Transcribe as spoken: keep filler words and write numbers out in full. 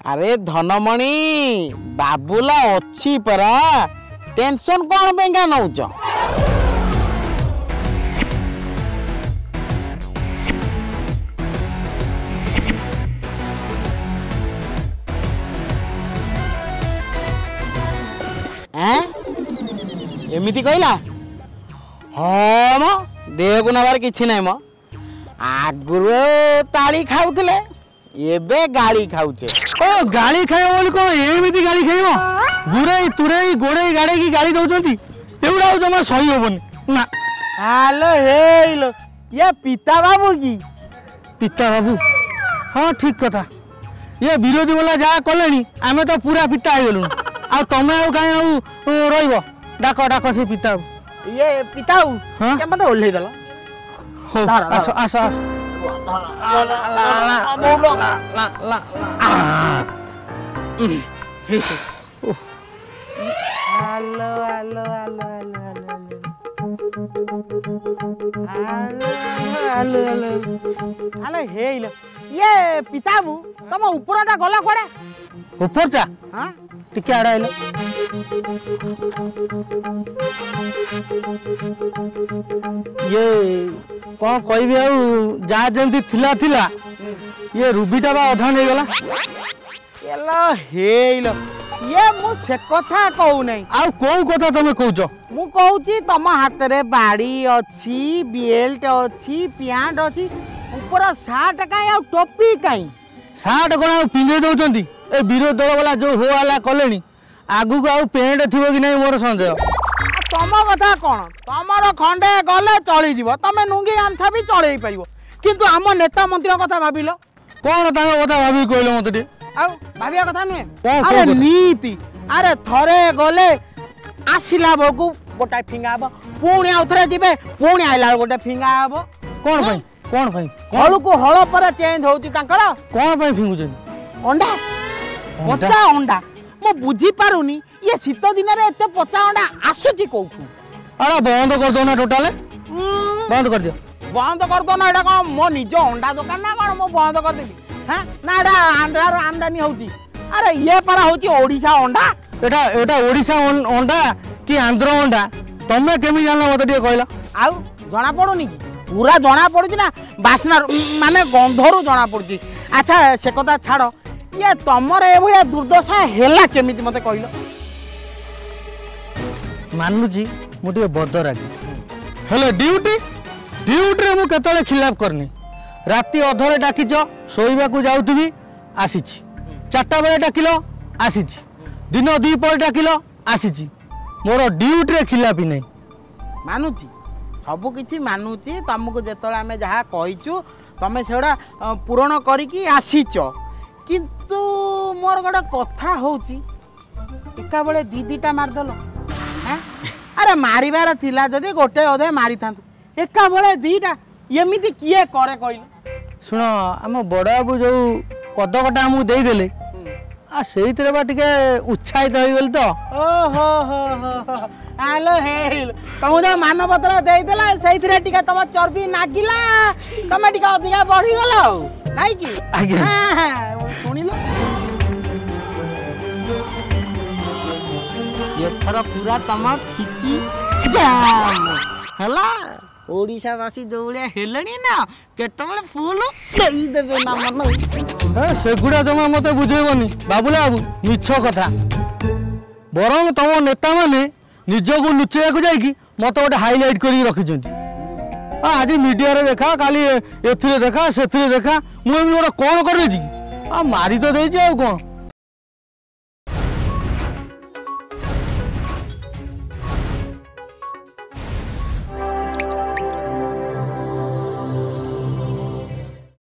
अरे धनमणि बाबूला अच्छी परा टेंशन कौन बेंगा नौच एमती कहला हाँ म देह को नबार किछि नै म आगुरु ताली खाउथले एबे गाली खाउचे ओ गाली खाए बोली को एमिति गाली खाइबो गुरेई तुरेई गोड़ेई गाड़े की गाली दउचंती एउडा जमा सही होबनी ना हालो हेलो ये पिता बाबू की पिता बाबू हाँ ठीक कथा ये विरोधी वाला जा कलेनी आमे तो पूरा पिता आइ गेलु आ तमे आ काई आ रहइबो डाको डाको से पिता ये पिता हां के मते ओल्हे देला हो आसो आसो आसो ला ला ला ला ला hello hello hello hello hello hello hello ये पिताबू तुम ऊपरटा गला कोडे ऊपरटा हां टिके आड़ाइलो ये कौन कहबी आ जा जमती थिला थिला ये रूबीटा बा अधा नहीं गला एलो हेलो ये मु से कथा कहू नै आ को कथा तमे कहउछो मु कहूची तम हाथ रे बाड़ी अछि बेल्ट अछि पैंट अछि ऊपर शर्ट काई आ टोपी काई शर्ट कोना पिंदे दउचंती ए विरोध दल वाला जो हो वाला कलेनी आगु को आ पेंट थिबो कि नै मोर संदेह तम कथा कौन तमर खंडे गले चली जीव तमे नुंगी गामछा भी चढ़ई परिबो किंतु हम नेता मंत्री कथा भाबिलो कौन तांग कथा भाबी कहलो मते टी आ भाबिया कथा नुहे अरे नीति अरे थरे गले आसिला बकू गोटा फिंगा हबो पुणी आउथरे जिबे पुणी आइला गोटे फिंगा हबो कौन भाई कौन भाई हळु को हळ पर चेंज होउची तांकर कौन भाई फिंगुचन अंडा पचा अंडा मो बुझी पारुनी ये शीत दिन रे एते पचा अंडा आसुची कोठू अरे बंद कर दो ना टोटल बंद कर दियो बंद कर दो ना एटा कोन मो निज अंडा दुकान ना कोन मो बंद कर देबी हैं ना एटा आंध्रा रो आमदानी होउची अरे ये पारा होउची ओडिसा अंडा एटा एटा ओडिसा अंडा कि आंध्र अंडा तमे केमि जानला मते टी कहला आउ जना पडुनी की पूरा जना पडुची ना बासना माने गंधरू जना पडुची अच्छा से कथा छाड़ो ये तमर ए भलिया दुर्दशा हेला केमिति मते कहलो मानुची मुटे बदरागी हेले ड्यूटी ड्यूटी रे मु केतले खिलाफ करनी राती अधरे डाकिच सोइबा को जाउतबी आसीची चारटा बेले डाकिलो आसीची दिन दी पर डाकिलो आसीची मोर ड्यूटी रे खिलाफी नै मानुची सब किछि मानुची तुमको जेतले आमे जहा कहिचु तमे सेडा पूर्ण करिकी आसीच किंतु मोर गोटे कथा होउची एका बेले दी दीटा मार दलो हैं अरे मारिबार थिला जदी गोटे अधे मारी थांतु एका बेले दीटा एमिति किए करे कइलो सुनो आम बड़ बाबू जो पदकटा हमको दे देले आ सेइतरे बा टिके उत्साहित होई गेल तो ओहो हो हो हेलो हेलो तुम जो मानपत्र दे देला सेइतरे टिके तम चर्बी नागिला तमे टिके अधिका बढ़ी गेलो नाइ की आगे हां हां सुनिलो ये थरा पूरा तम ठिकी जाम हला ओडिसा वासी जो बलिया हेलणी ना केतबेले फूल देई देबे ना मन ए सेगुडा जमा मते बुझेबनी बाबूला बाबू मिछ कथा बरम तम नेता माने निज को लुचेया को जाई कि मते गोटे हाइलाइट करी रखि जंती आज मीडिया रे देखा काली एथिरे देखा सेथिरे देखा मु एमी गोटे कोन कर देजी आ मारी तो देजी आ कोन